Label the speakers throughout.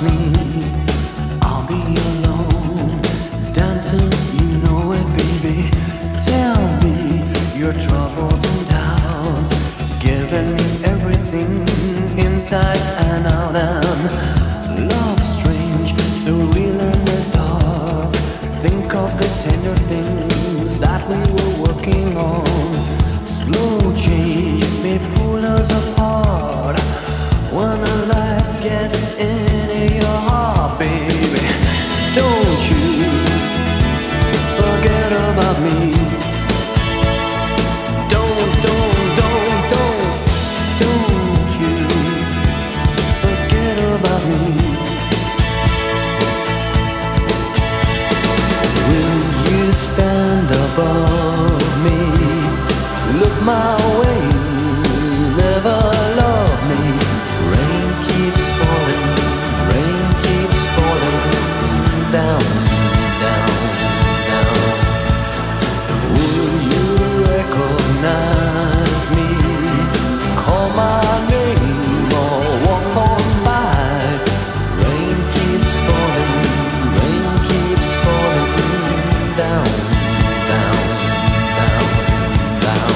Speaker 1: me. I'll be alone, dancing, you know it, baby. Tell me your troubles and doubts, giving me everything inside and out. And love strange, so real in the dark. Think of the tender things that we were working on. Slow change may pull us apart when a light gets into your heart, baby. Don't you forget about me. Don't you forget about me. Will you stand above me? Look my way, never love me. Rain keeps falling down, down, down. Will you recognize me? Call my name or walk on by. Rain keeps falling down, down, down, down.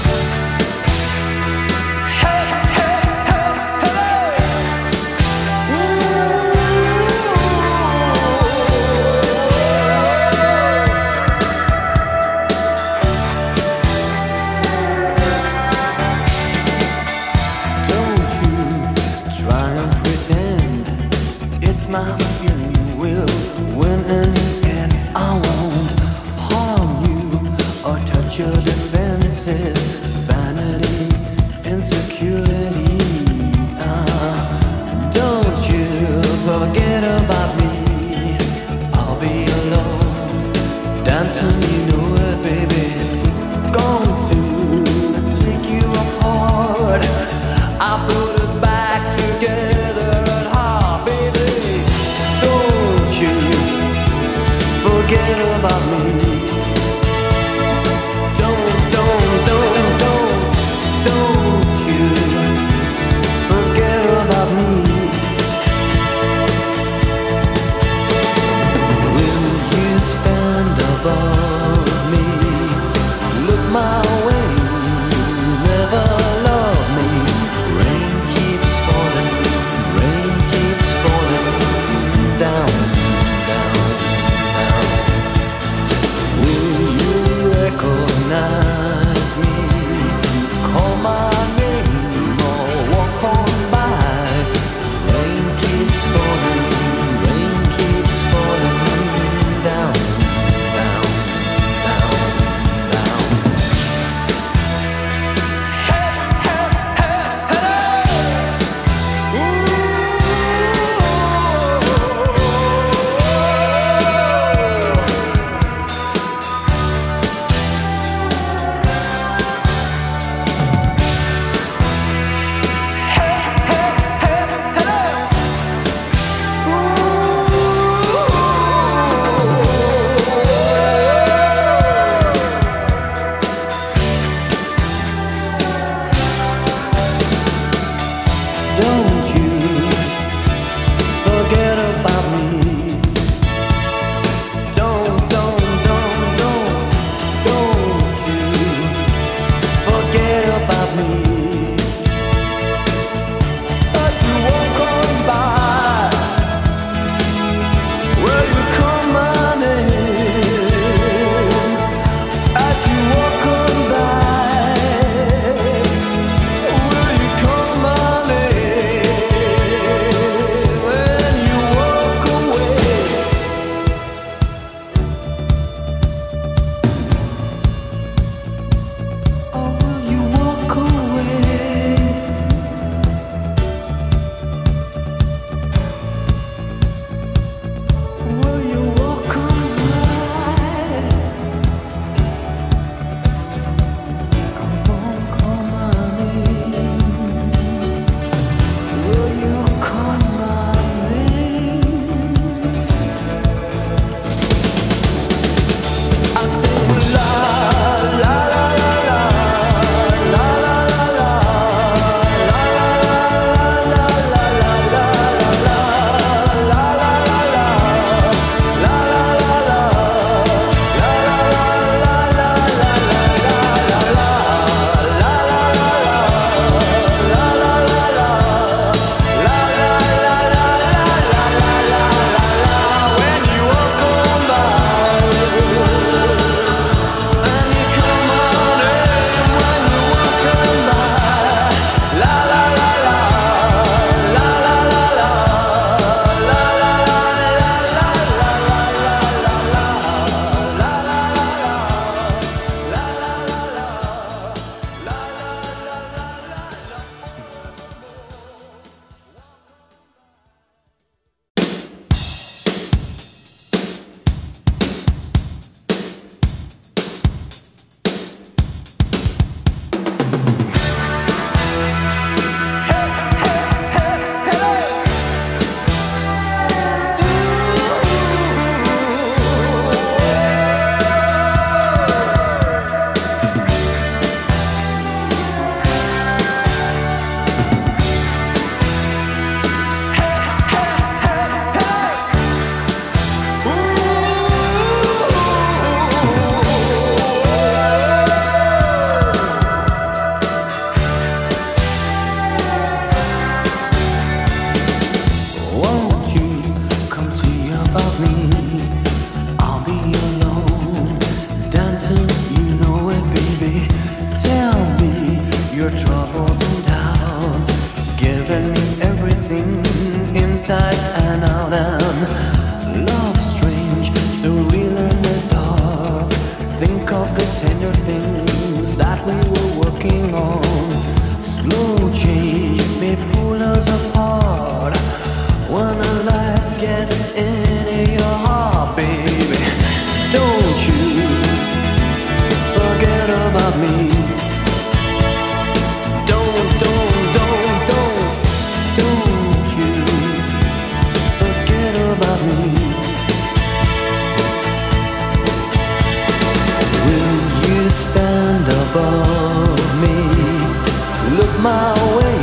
Speaker 1: It's my feeling will win in the end. I won't harm you or touch your defenses. Vanity, insecurity. Don't you forget about me. I'll be alone, dancing, you know it, baby. Going to take you apart. I put us back together. Forget about me. Don't you forget about me. inside and out, and love strange, so real in the dark. Think of the tender things that we were working on. Slow change may pull us apart when a light gets into your heart, baby. Don't you forget about me. Don't you forget about me. Will you stand above me? Look my way